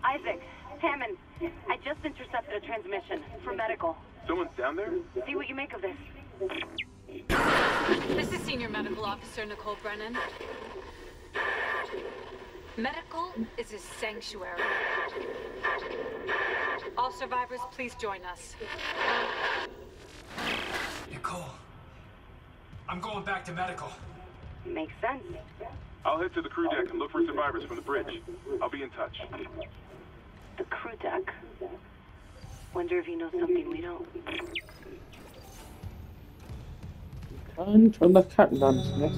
Isaac, Hammond, I just intercepted a transmission for medical. Someone's down there? See what you make of this. This is Senior Medical Officer Nicole Brennan. Medical is a sanctuary. All survivors, please join us. Nicole, I'm going back to medical. Makes sense. I'll head to the crew deck and look for survivors from the bridge. I'll be in touch. The crew deck. Wonder if he knows something we don't. Turn to the captain's nest.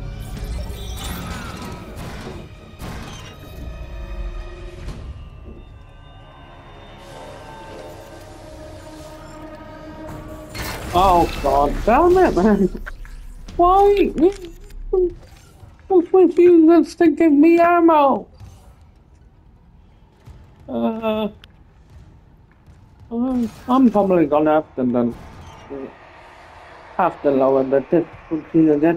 Oh god damn it, man! Why? What's with you that's to give me ammo? I'm probably gonna have to lower the difficulty again.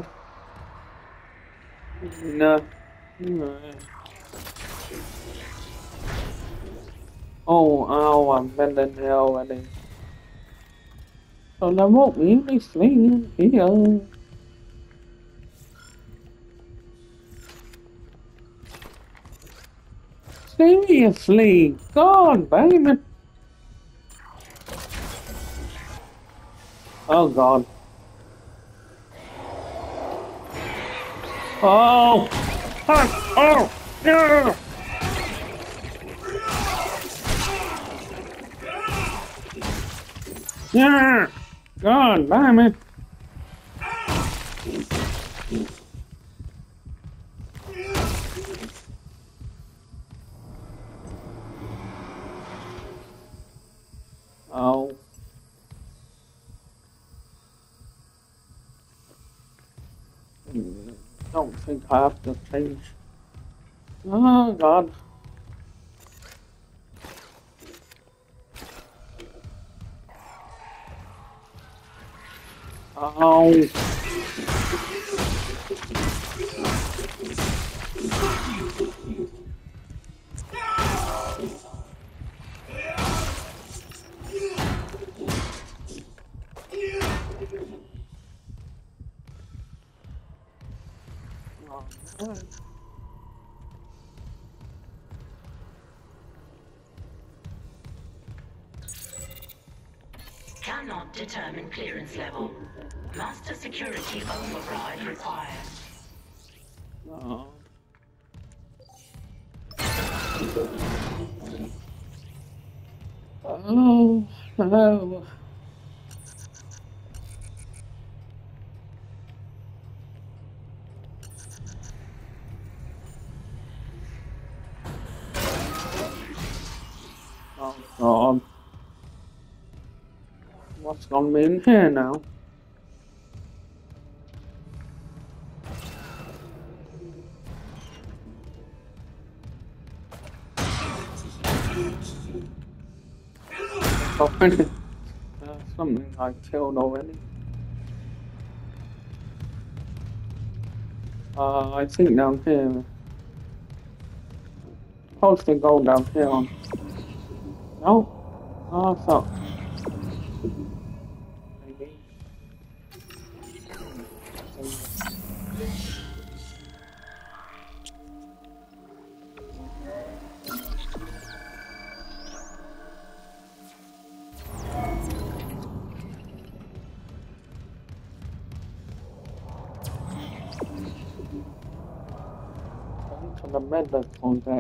No. Oh, I'm bending here already. So there won't be any sleep here. Seriously, God, baby. Oh God. Oh! Oh! No! Yeah! God damn it! Oh. Don't think I have to change. Oh God. Oh. Cannot determine clearance level. Master security override required. Oh. Oh no. Oh God. What's gonna be in here now? Already. Something I killed already. I think down here. Supposed to go down here on. No? Oh, I thought. Maybe. To the medical deck.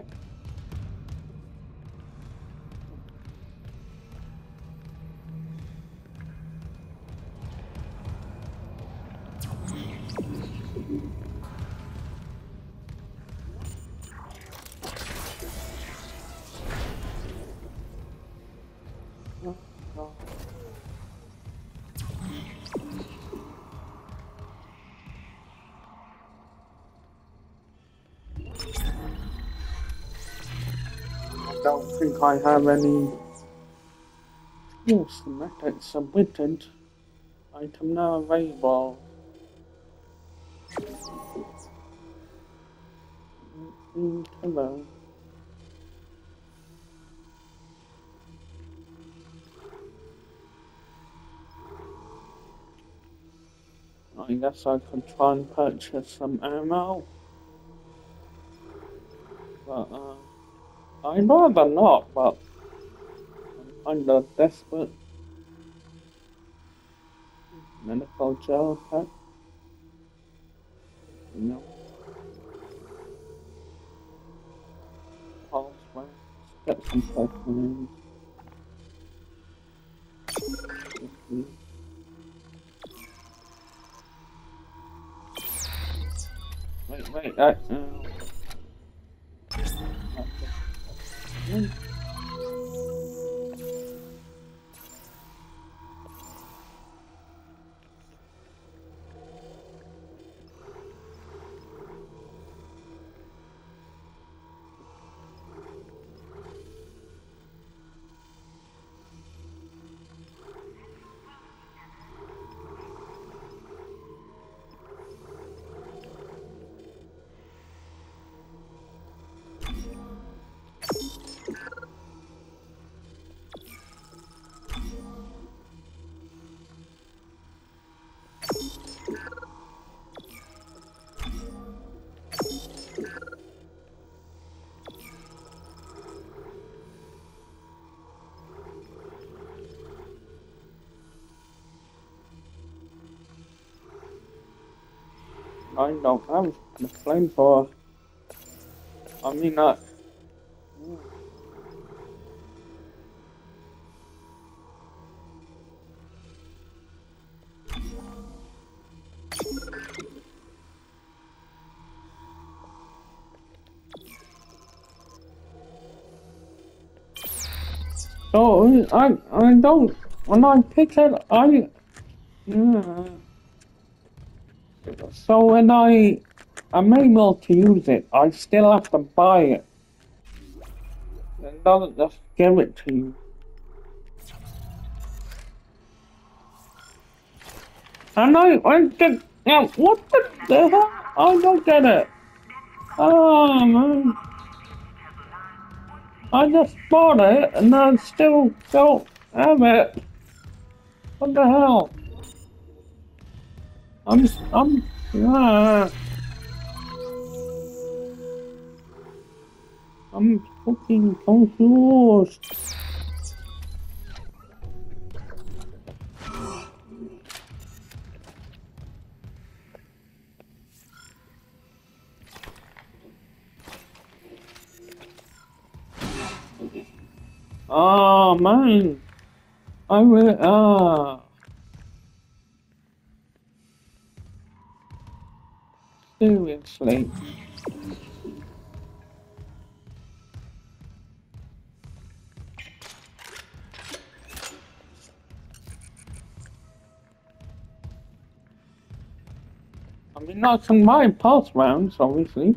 I don't think I have any schematics submitted. Item now available. Hello. I guess I could try and purchase some ammo. But, I'd rather not, but I'm kinda desperate. Medical gel pack. You know. Pulse rounds. Get some potions. Wait, I don't have the flamethrower. I mean, so I don't, when I pick it, yeah. So when I'm able to use it, I still have to buy it. It doesn't just give it to you. And I just, yeah, what the hell? I don't get it. Oh man. I just bought it and I still don't have it. What the hell? Yeah. I'm fucking confused. Oh man. I will, seriously. I mean, not some my pulse rounds, obviously.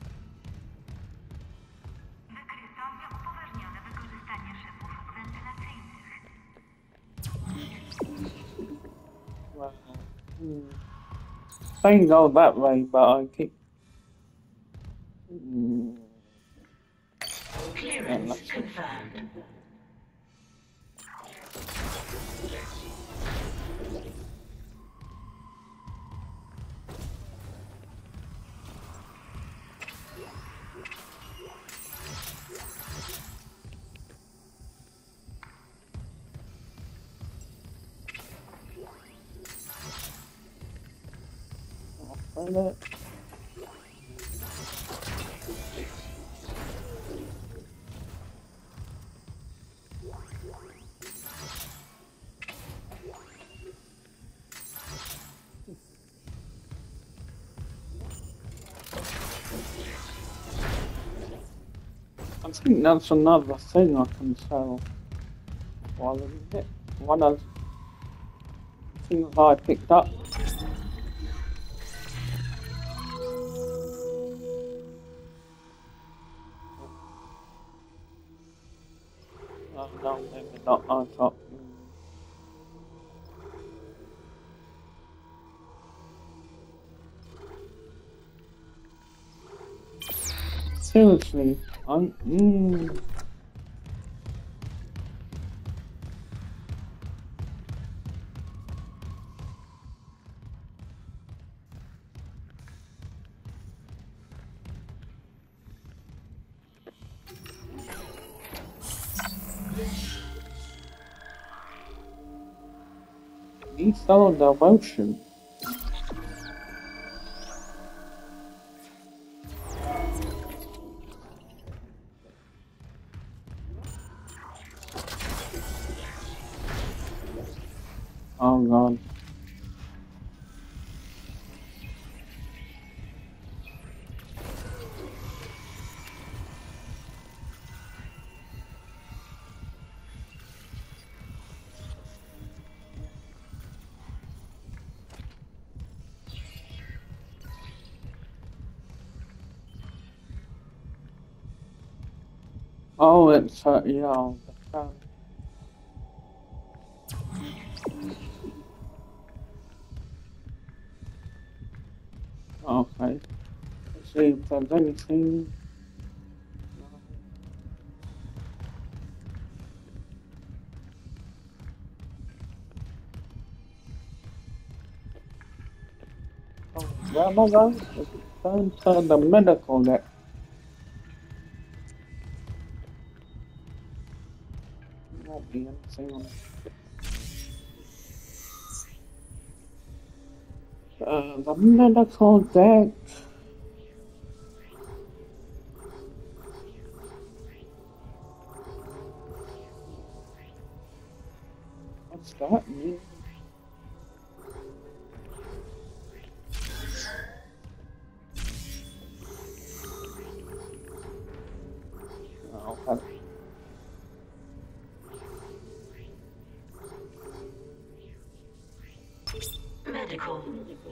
Well, I can go that way, but I keep. Clearance confirmed. It. I think that's another thing I can sell. Well, one of the things I picked up. No, maybe not. I thought. Seriously, These are the motion. Oh god. Oh, it's yeah, the fan. Okay. Let's see if there's anything. Oh, where am I going? It's going to the medical deck. Won't be anything on the medical deck. What's that mean? Oh, okay. Medical.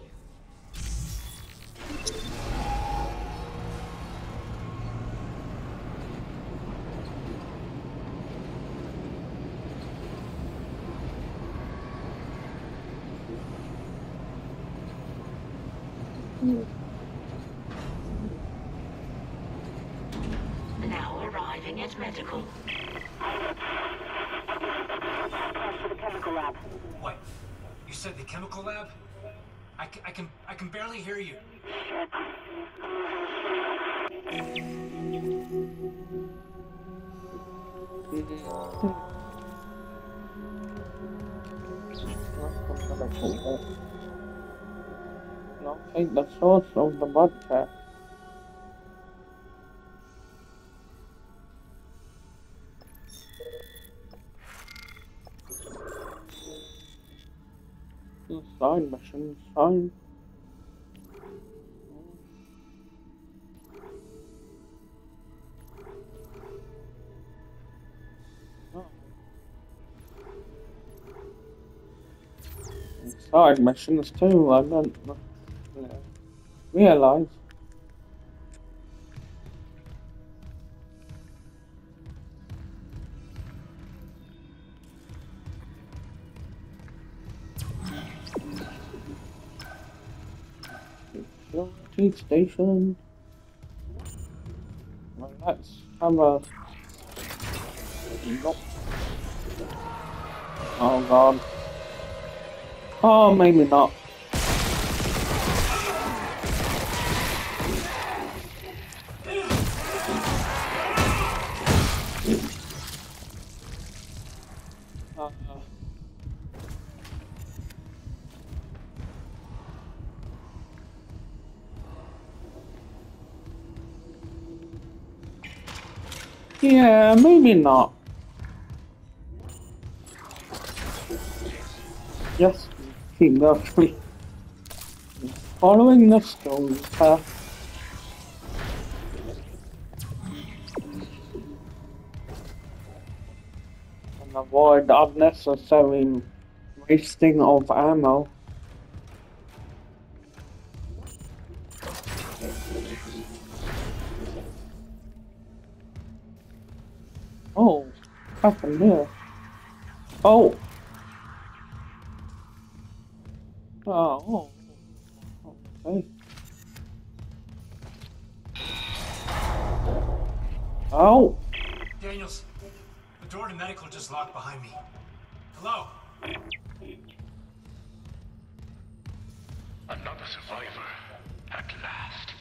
Now arriving at medical. Pass to the chemical lab. What? You said the chemical lab? I can barely hear you. Shit. No, take the source of the vodka. Side mission, side. Side missions too, I don't realize. Security station. Well, let's have a look. Oh god. Oh, maybe not. Yeah, maybe not. Just keep actually following the story path. And avoid unnecessary wasting of ammo. Oh, what happened there? Oh. Oh. Okay. Oh. Daniels, the door to medical just locked behind me. Hello? Another survivor, at last.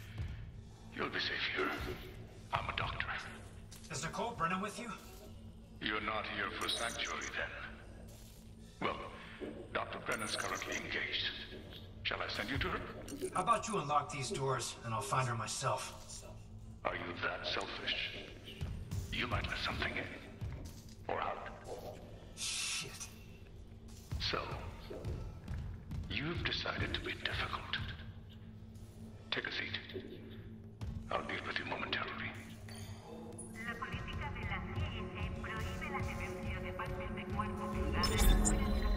You'll be safe here. I'm a doctor. Is Nicole Brennan with you? You're not here for sanctuary, then? Well, Dr. Brennan's currently engaged. Shall I send you to her? How about you unlock these doors, and I'll find her myself? Are you that selfish? You might let something in. Or out. Shit. So, you've decided to be difficult. Take a seat. I'll be with you momentarily. La política de la CS prohíbe la tenencia de partes de cuerpos humanos.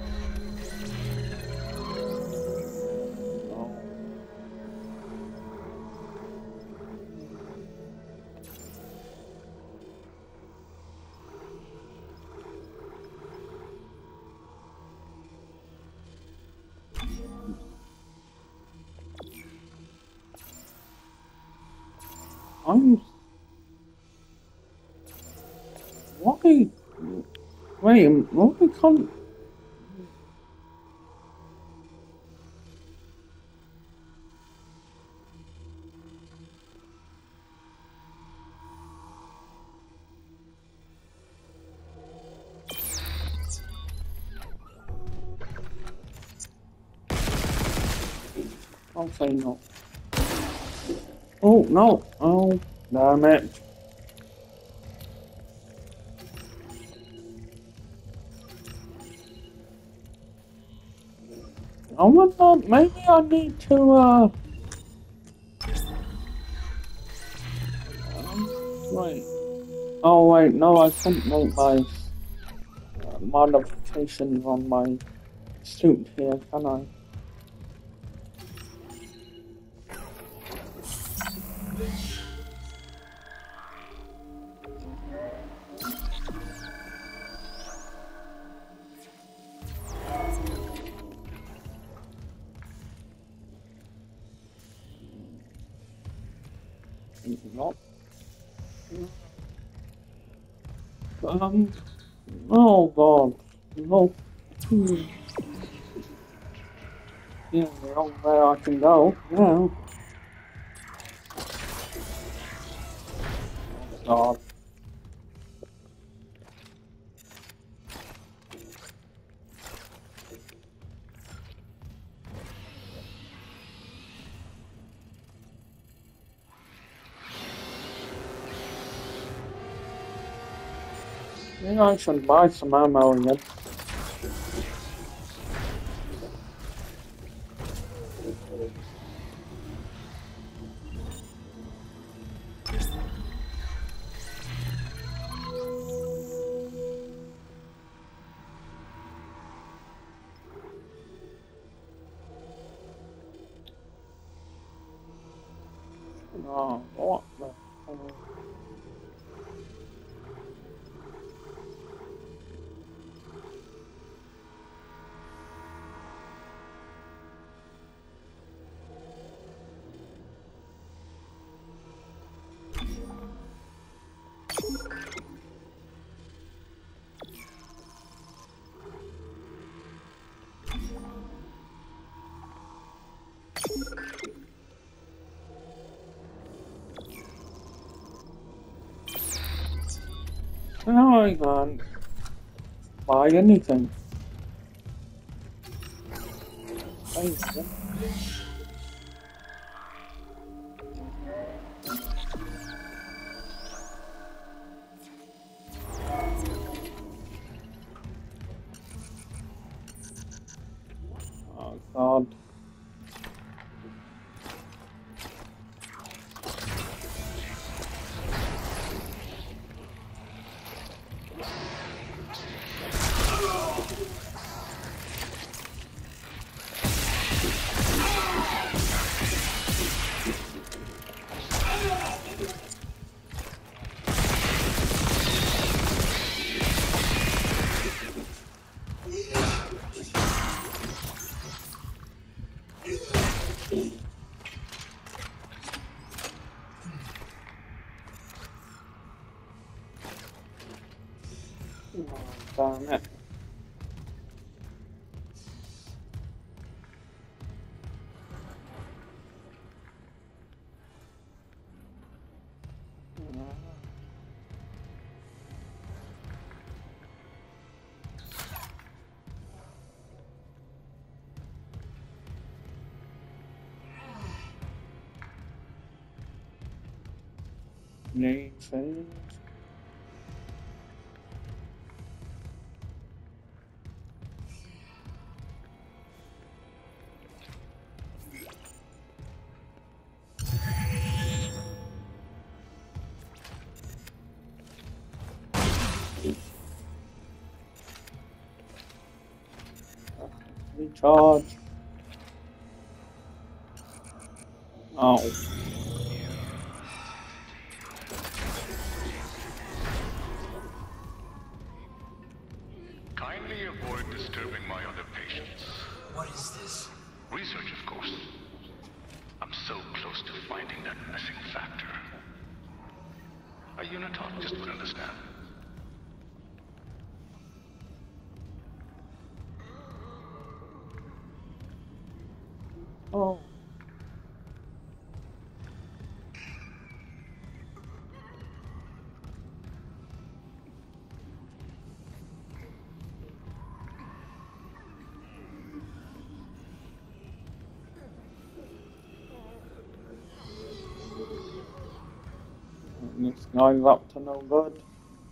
Why? Wait, what we can't... I'll say no. Oh, no! Oh, damn it. I wonder, maybe I need to, wait. Oh, wait, no, I can't make my modifications on my suit here, can I? Not. Oh god. No. Yeah, the only way I can go. Yeah. God. Maybe I should buy some ammo again. Oh, what the hell? No, I can't buy anything. Anything. Oh god. Damn it. Nathan. Recharge. Oh. Kindly avoid disturbing my other patients. What is this? Research, of course. I'm so close to finding that missing factor. A unitologist would understand. Oh. This guy's up to no good.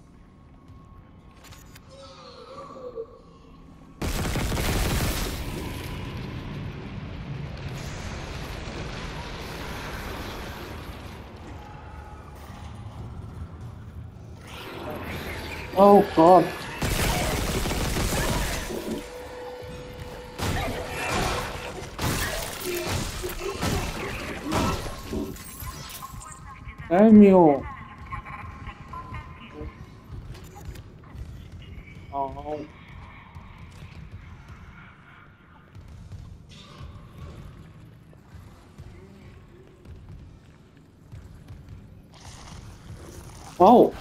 Oh God. Samuel. Oh. Whoa.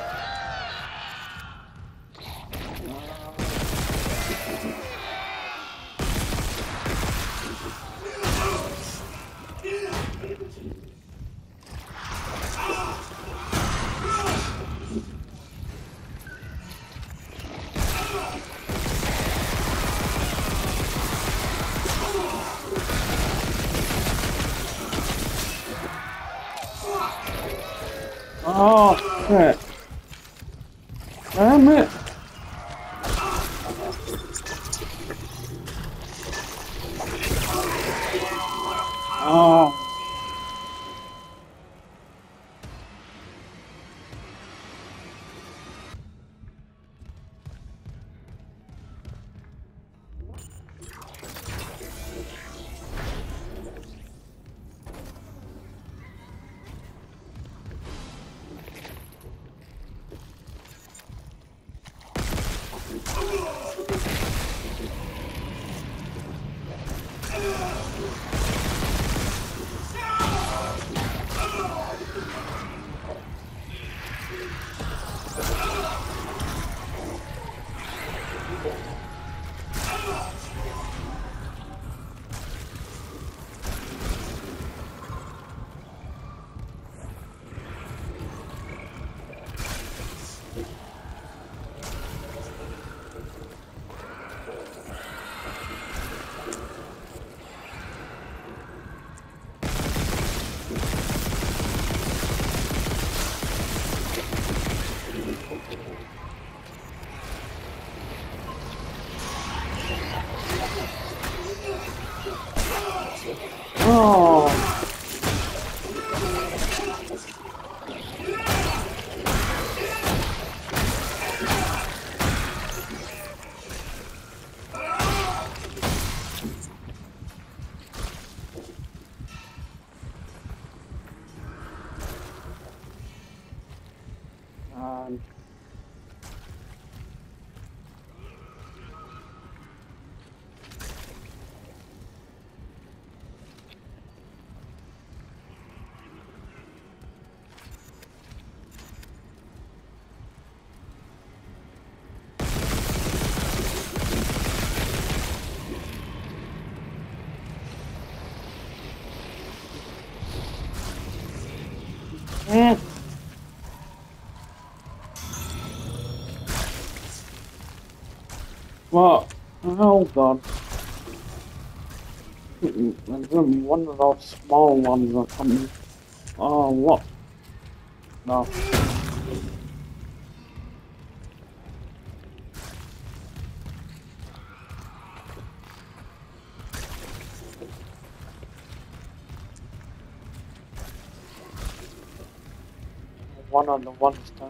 Oh, shit. Damn it. Oh. Oh. What? Oh God. One of those small ones or something. Oh, what? No. One on the one stand.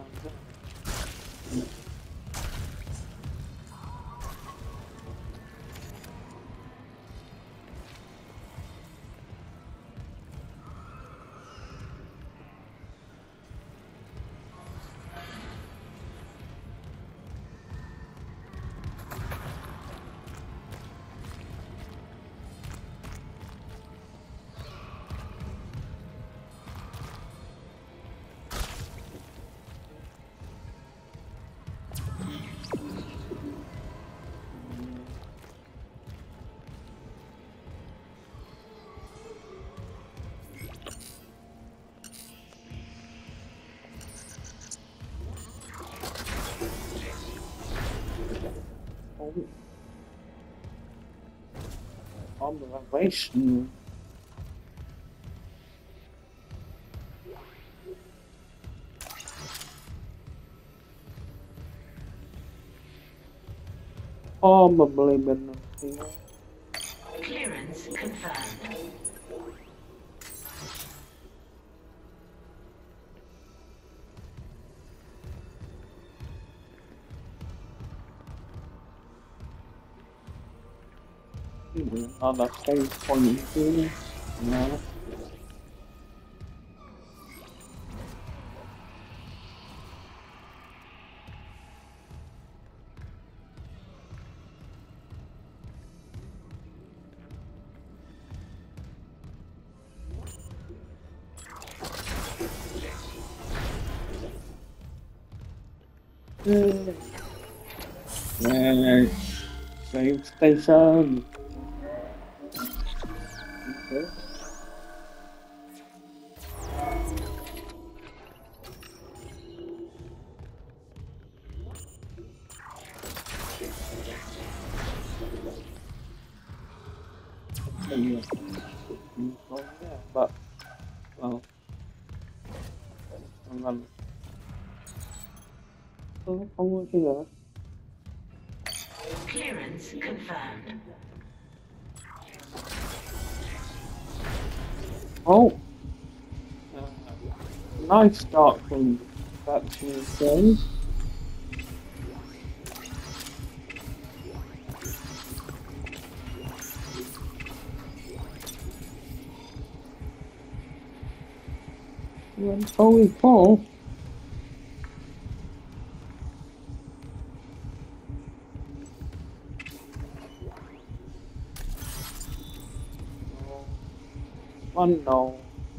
On the vibration. Probably been here. Clearance confirmed. Another save point here. No. Yeah. Save station. Okay. Yeah. Oh, yeah, but well, I'm gonna. So over here. Clearance confirmed. Oh, nice start from that Tuesday. When we fall. One no.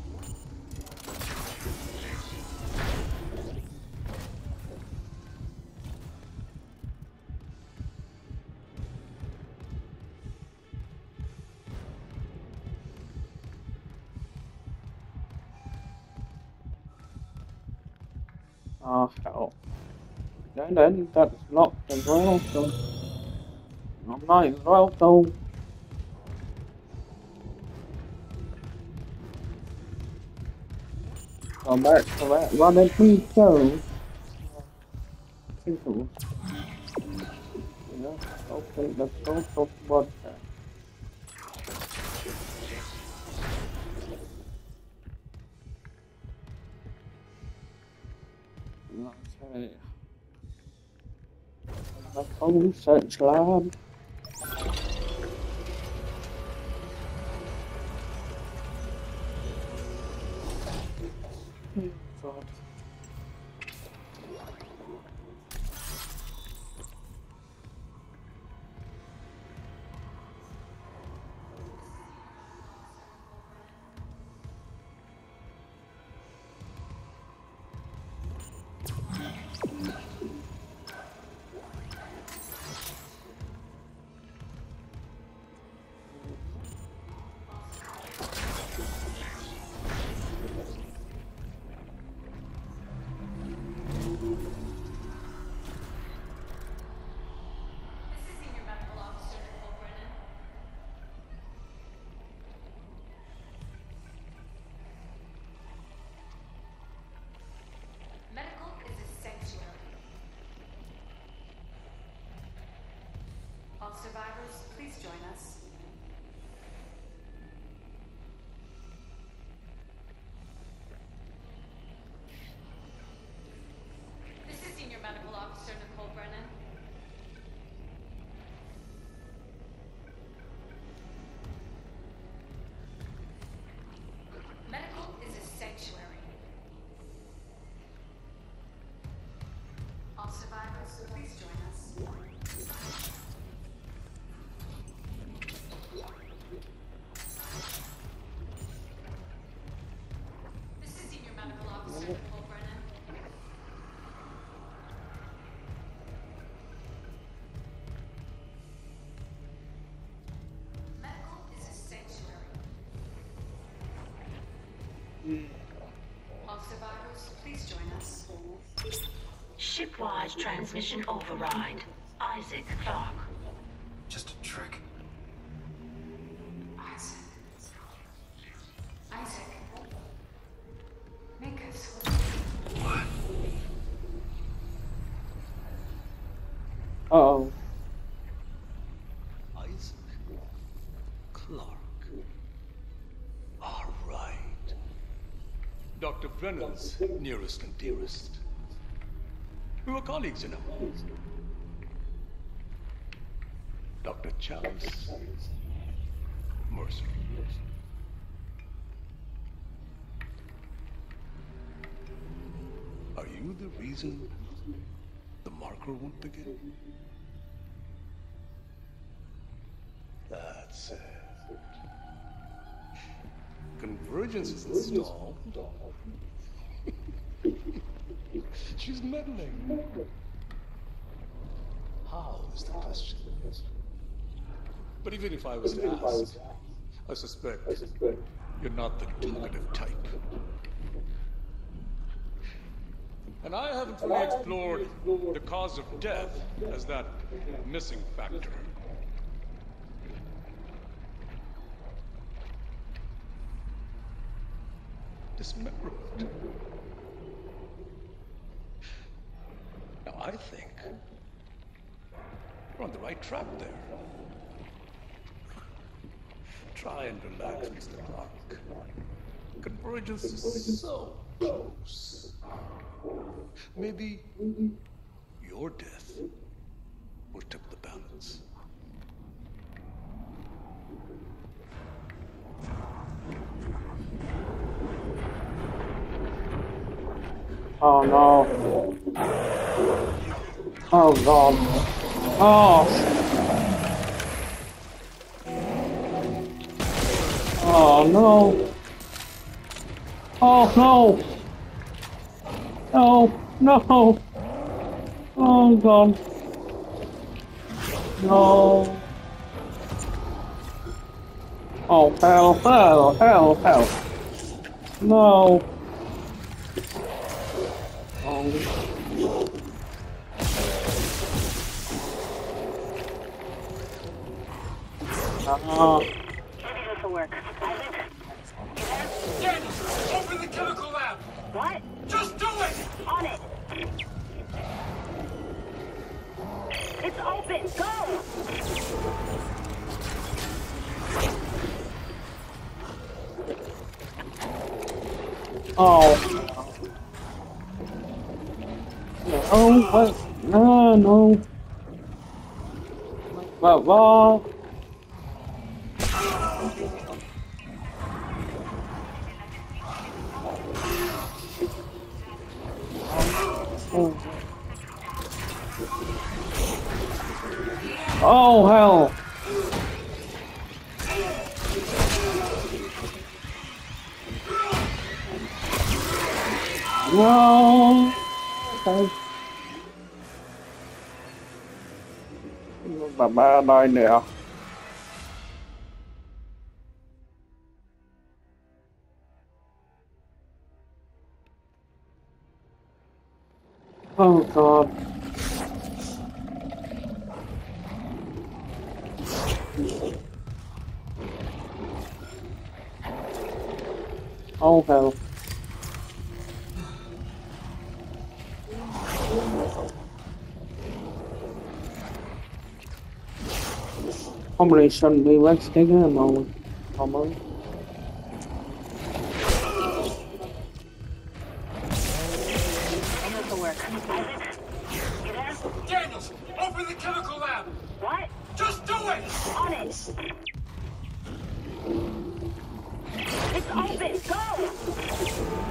Oh hell. Then that's locked as well, so I might as well go. Go back to that running free show. Simple. Yeah, okay, let's go talk about that. Okay. Let's go research lab. Oh, God. survivors, please join us. This is Senior Medical Officer Nicole Brennan. Medical is a sanctuary. All survivors, please join us. This is Senior Medical Officer Nicole Brennan. Medical is a sanctuary. All survivors, please join us. Shipwide transmission override. Isaac Clarke. Just a trick. Isaac. Isaac. Make us. What? Uh-oh. Isaac Clarke. All right. Dr. Brennan's nearest and dearest. We were colleagues, you know. Dr. Chalice. Mercer. Are you the reason the marker won't begin? That's it. Convergence is installed. She's meddling. How is the question? But even if I was to ask, I suspect you're not the talkative type. And I haven't fully explored the cause of death as that missing factor. Dismemberment. Now I think we're on the right track there. Try and relax, Mr. Clarke. Convergence is so close. Maybe your death will tip the balance. Oh no. Oh god. Oh. Oh no. Oh no. No. No. Oh god. No. Oh hell, hell, hell, hell. No. Oh. Maybe this will work. Isaac? You there? Daniel, open the chemical lab! What? Just do it! On it! It's open! Go! Oh. Oh, what? No, no. What? Oh, hell. No. Okay. Bà ba đây nè. Oh god. Oh hell. Probably shouldn't be wasting ammo. Probably. This will work. Isaac? You there? Daniels, open the chemical lab! What? Just do it! On it! It's open! Go!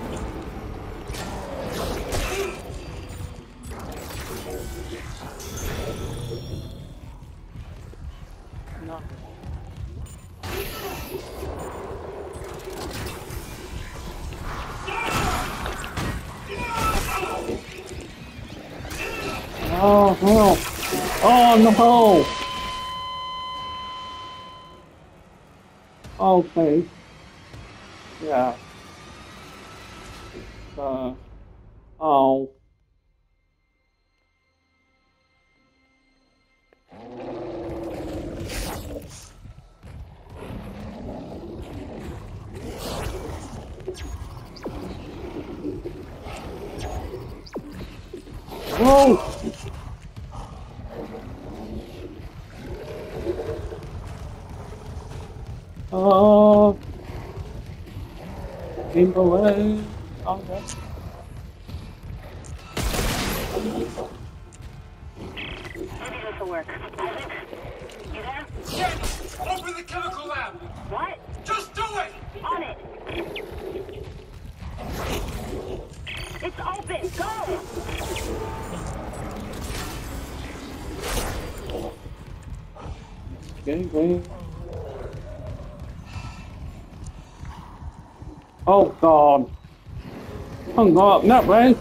No. Oh no! Oh no! Okay. Yeah. Oh. Whoa! Oh. Keep away. Okay. Maybe this will work. Isaac? You there? Daniels, open the chemical lab! What? Just do it! On it! It's open! Go! Okay. Oh God! Don't go up that way.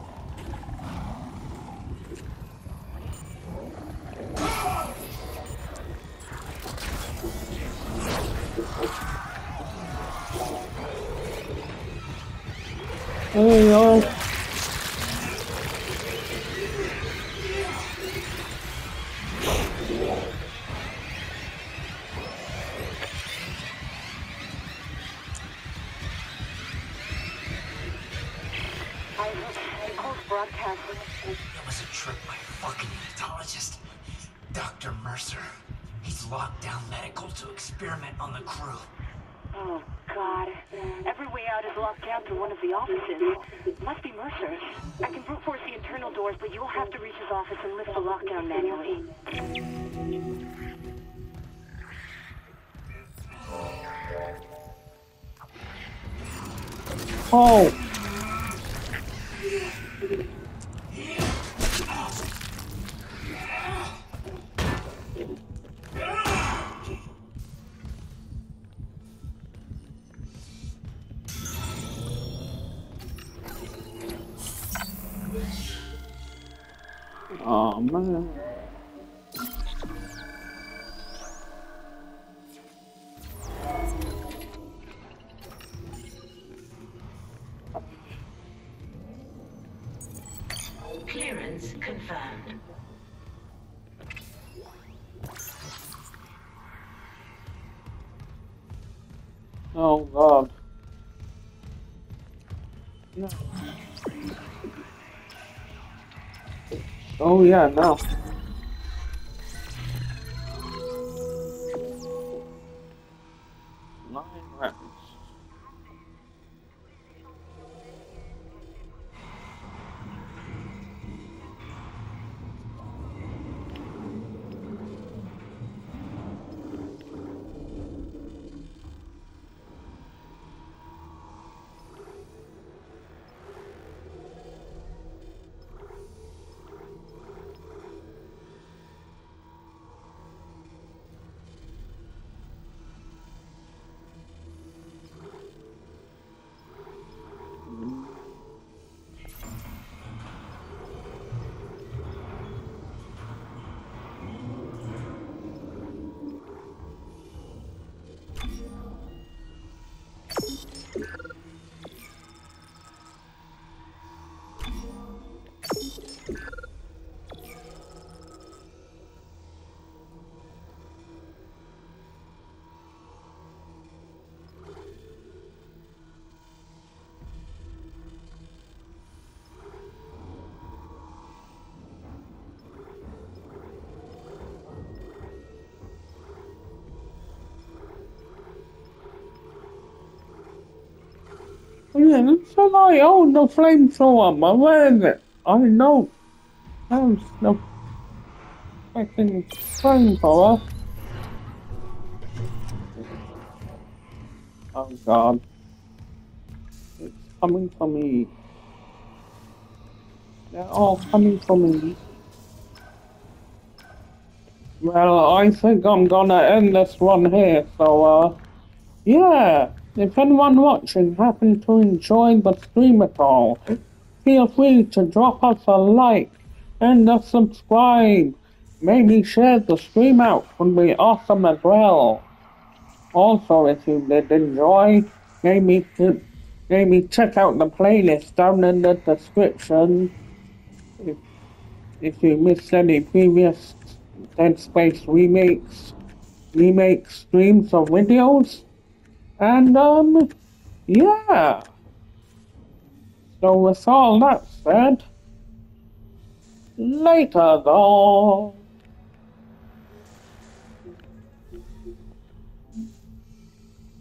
There you go. Broadcast. It was a trick by a fucking unitologist. Dr. Mercer. He's locked down medical to experiment on the crew. Oh, God. Every way out is locked down through one of the offices. Must be Mercer's. I can brute force the internal doors, but you'll have to reach his office and lift the lockdown manually. Oh! Oh man. Clearance confirmed. Oh God. No. Oh yeah, no. Nine rounds. Yeah, so I own the flamethrower, but where is it? I know. How's the fucking flamethrower? Oh god. It's coming for me. They're all coming for me. Well, I think I'm gonna end this one here, so, yeah. If anyone watching happened to enjoy the stream at all, feel free to drop us a like and a subscribe. Maybe share the stream out would be awesome as well. Also, if you did enjoy, maybe check out the playlist down in the description. If you missed any previous Dead Space remake streams or videos. And, yeah. So with all that said, later though.